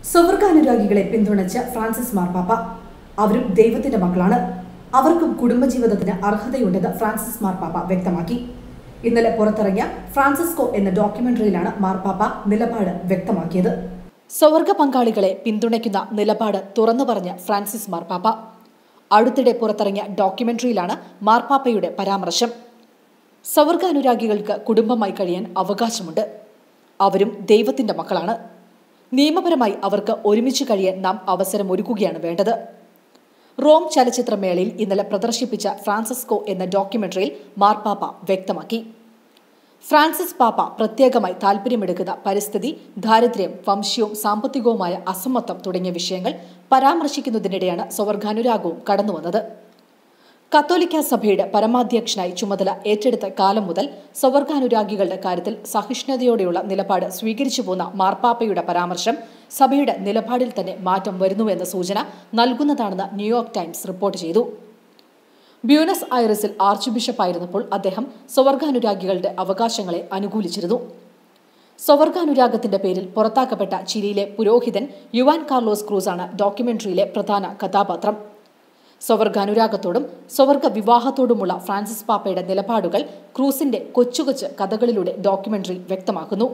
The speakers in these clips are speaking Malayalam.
സ്വർഗ്ഗാനുരാഗികളെ പിന്തുണച്ച ഫ്രാൻസിസ് മാർപ്പാപ്പ അവരും ദൈവത്തിന്റെ മക്കളാണ്. അവർക്കും കുടുംബജീവിതത്തിന് അർഹതയുണ്ടെന്ന് ഫ്രാൻസിസ് മാർപ്പാപ്പ വ്യക്തമാക്കി. ഇന്നലെ പുറത്തിറങ്ങിയ ഫ്രാൻസിസ്കോ എന്ന ഡോക്യുമെന്ററിയിലാണ് മാർപ്പാപ്പ നിലപാട് വ്യക്തമാക്കിയത്. സ്വർഗ്ഗ പങ്കാളികളെ പിന്തുണയ്ക്കുന്ന നിലപാട് തുറന്നു പറഞ്ഞ ഫ്രാൻസിസ് മാർപ്പാപ്പ അടുത്തിടെ പുറത്തിറങ്ങിയ ഡോക്യുമെന്ററിയിലാണ് മാർപ്പാപ്പയുടെ പരാമർശം. സ്വർഗ്ഗാനുരാഗികൾക്ക് കുടുംബമായി കഴിയാൻ അവകാശമുണ്ട്. അവരും ദൈവത്തിന്റെ മക്കളാണ്. നിയമപരമായി അവർക്ക് ഒരുമിച്ച് കഴിയാൻ നാം അവസരമൊരുക്കുകയാണ് വേണ്ടത്. റോം ചലച്ചിത്രമേളയിൽ ഇന്നലെ പ്രദർശിപ്പിച്ച ഫ്രാൻസിസ്കോ എന്ന ഡോക്യുമെന്ററിയിൽ മാർപ്പാപ്പ വ്യക്തമാക്കി. ഫ്രാൻസിസ് പാപ്പ പ്രത്യേകമായി താൽപര്യമെടുക്കുന്ന പരിസ്ഥിതി, ദാരിദ്ര്യം, വംശീയവും സാമ്പത്തികവുമായ അസമത്വം തുടങ്ങിയ വിഷയങ്ങൾ പരാമർശിക്കുന്നതിനിടെയാണ് സ്വർഗ്ഗാനുരാഗവും കടന്നുവന്നത്. കത്തോലിക്ക സഭയുടെ പരമാധ്യക്ഷനായി ചുമതല ഏറ്റെടുത്ത കാലം മുതൽ സ്വർഗ്ഗാനുരാഗികളുടെ കാര്യത്തിൽ സഹിഷ്ണുതയോടെയുള്ള നിലപാട് സ്വീകരിച്ചു പോന്ന മാർപ്പാപ്പയുടെ പരാമർശം സഭയുടെ നിലപാടിൽ തന്നെ മാറ്റം വരുന്നുവെന്ന സൂചന നൽകുന്നതാണെന്ന് ന്യൂയോർക്ക് ടൈംസ് റിപ്പോർട്ട് ചെയ്തു. ബ്യൂണസ് ഐറിസിൽ ആർച്ച് ബിഷപ്പായിരുന്നപ്പോൾ അദ്ദേഹം സ്വർഗ്ഗാനുരാഗികളുടെ അവകാശങ്ങളെ അനുകൂലിച്ചിരുന്നു. സ്വർഗ്ഗാനുരാഗത്തിന്റെ പേരിൽ പുറത്താക്കപ്പെട്ട ചിലിയിലെ പുരോഹിതൻ യുവാൻ കാർലോസ് ക്രൂസാണ് ഡോക്യുമെന്ററിയിലെ പ്രധാന കഥാപാത്രം. സ്വർഗ്ഗാനുരാഗത്തോടും സ്വർഗ്ഗ വിവാഹത്തോടുമുള്ള ഫ്രാൻസിസ് പാപ്പയുടെ നിലപാടുകൾ ക്രൂസിന്റെ കൊച്ചു കൊച്ചു കഥകളിലൂടെ ഡോക്യുമെന്ററി വ്യക്തമാക്കുന്നു.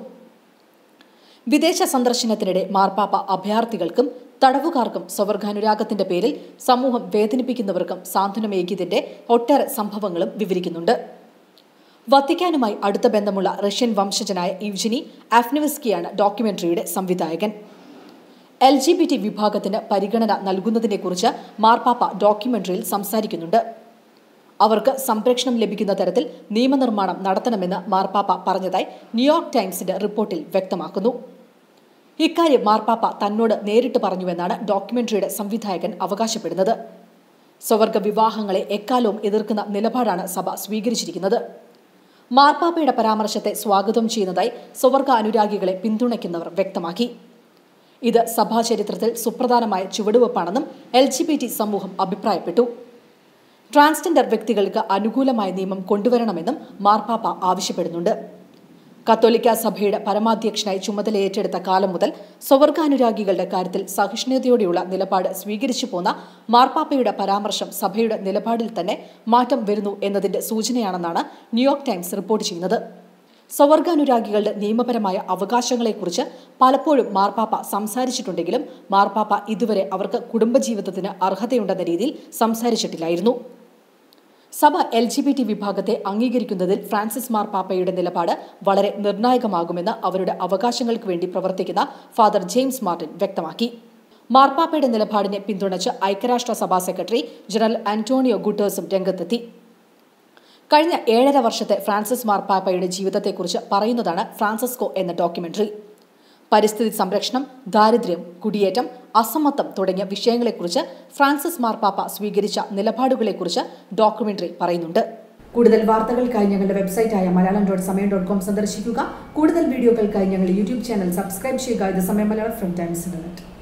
വിദേശ സന്ദർശനത്തിനിടെ മാർപ്പാപ്പ അഭയാർത്ഥികൾക്കും തടവുകാർക്കും സ്വർഗ്ഗാനുരാഗത്തിന്റെ പേരിൽ സമൂഹം വേദനിപ്പിക്കുന്നവർക്കും സാന്ത്വനമേകിയതിന്റെ ഒട്ടേറെ സംഭവങ്ങളും വിവരിക്കുന്നുണ്ട്. വത്തിക്കാനുമായി അടുത്ത ബന്ധമുള്ള റഷ്യൻ വംശജനായ ഇവ്ജനി ആഫ്നിവസ്കിയാണ് ഡോക്യുമെന്ററിയുടെ സംവിധായകൻ. LGBT വിഭാഗത്തിന് പരിഗണന നൽകുന്നതിനെക്കുറിച്ച് മാർപ്പാപ്പ ഡോക്യുമെന്ററിയിൽ സംസാരിക്കുന്നുണ്ട്. അവർക്ക് സംരക്ഷണം ലഭിക്കുന്ന തരത്തിൽ നിയമനിർമ്മാണം നടത്തണമെന്ന് മാർപ്പാപ്പ പറഞ്ഞതായി ന്യൂയോർക്ക് ടൈംസിന്റെ റിപ്പോർട്ടിൽ വ്യക്തമാക്കുന്നു. ഇക്കാര്യം മാർപ്പാപ്പ തന്നോട് നേരിട്ട് പറഞ്ഞുവെന്നാണ് ഡോക്യുമെന്ററിയുടെ സംവിധായകൻ അവകാശപ്പെടുന്നത്. സ്വർഗ്ഗ വിവാഹങ്ങളെ എക്കാലവും എതിർക്കുന്ന നിലപാടാണ് സഭ സ്വീകരിച്ചിരിക്കുന്നത്. മാർപ്പാപ്പയുടെ പരാമർശത്തെ സ്വാഗതം ചെയ്യുന്നതായി സ്വർഗ്ഗ അനുരാഗികളെ പിന്തുണയ്ക്കുന്നവർ വ്യക്തമാക്കി. ഇത് സഭാചരിത്രത്തിൽ സുപ്രധാനമായ ചുവടുവെപ്പാണെന്നും LGBT സമൂഹം അഭിപ്രായപ്പെട്ടു. ട്രാൻസ്ജെൻഡർ വ്യക്തികൾക്ക് അനുകൂലമായ നിയമം കൊണ്ടുവരണമെന്നും മാർപ്പാപ്പ ആവശ്യപ്പെടുന്നുണ്ട്. കത്തോലിക്ക സഭയുടെ പരമാധ്യക്ഷനായി ചുമതലയേറ്റെടുത്ത കാലം മുതൽ സ്വർഗ്ഗാനുരാഗികളുടെ കാര്യത്തിൽ സഹിഷ്ണുതയോടെയുള്ള നിലപാട് സ്വീകരിച്ചു പോന്ന മാർപ്പാപ്പയുടെ പരാമർശം സഭയുടെ നിലപാടിൽ തന്നെ മാറ്റം വരുന്നു എന്നതിന്റെ സൂചനയാണെന്നാണ് ന്യൂയോർക്ക് ടൈംസ് റിപ്പോർട്ട് ചെയ്യുന്നത്. സ്വർഗ്ഗാനുരാഗികളുടെ നിയമപരമായ അവകാശങ്ങളെക്കുറിച്ച് പലപ്പോഴും മാർപ്പാപ്പ സംസാരിച്ചിട്ടുണ്ടെങ്കിലും മാർപ്പാപ്പ ഇതുവരെ അവർക്ക് കുടുംബജീവിതത്തിന് അർഹതയുണ്ടെന്ന രീതിയിൽ സംസാരിച്ചിട്ടില്ലായിരുന്നു. സഭ LGBT വിഭാഗത്തെ അംഗീകരിക്കുന്നതിൽ ഫ്രാൻസിസ് മാർപ്പാപ്പയുടെ നിലപാട് വളരെ നിർണായകമാകുമെന്ന് അവരുടെ അവകാശങ്ങൾക്ക് വേണ്ടി പ്രവർത്തിക്കുന്ന ഫാദർ ജെയിംസ് മാർട്ടിൻ വ്യക്തമാക്കി. മാർപ്പാപ്പയുടെ നിലപാടിനെ പിന്തുണച്ച് ഐക്യരാഷ്ട്ര സഭാ സെക്രട്ടറി ജനറൽ ആന്റോണിയോ ഗുട്ടേഴ്സും രംഗത്തെത്തി. കഴിഞ്ഞ 7.5 വർഷത്തെ ഫ്രാൻസിസ് മാർപ്പാപ്പയുടെ ജീവിതത്തെക്കുറിച്ച് പറയുന്നതാണ് ഫ്രാൻസിസ്കോ എന്ന ഡോക്യുമെന്ററി. പരിസ്ഥിതി സംരക്ഷണം, ദാരിദ്ര്യം, കുടിയേറ്റം, അസമത്വം തുടങ്ങിയ വിഷയങ്ങളെക്കുറിച്ച് ഫ്രാൻസിസ് മാർപ്പാപ്പ സ്വീകരിച്ച നിലപാടുകളെക്കുറിച്ച് ഡോക്യുമെന്ററി പറയുന്നുണ്ട്. കൂടുതൽ വാർത്തകൾക്കായി ഞങ്ങളുടെ വെബ്സൈറ്റായ malayalam.samayam.com സന്ദർശിക്കുക. കൂടുതൽ വീഡിയോകൾക്കായി ഞങ്ങളുടെ യൂട്യൂബ് ചാനൽ സബ്സ്ക്രൈബ് ചെയ്യുക. ഇത് സമയം മലയാളം ഫ്രം ടൈംസ് ഇന്റർനെറ്റ്.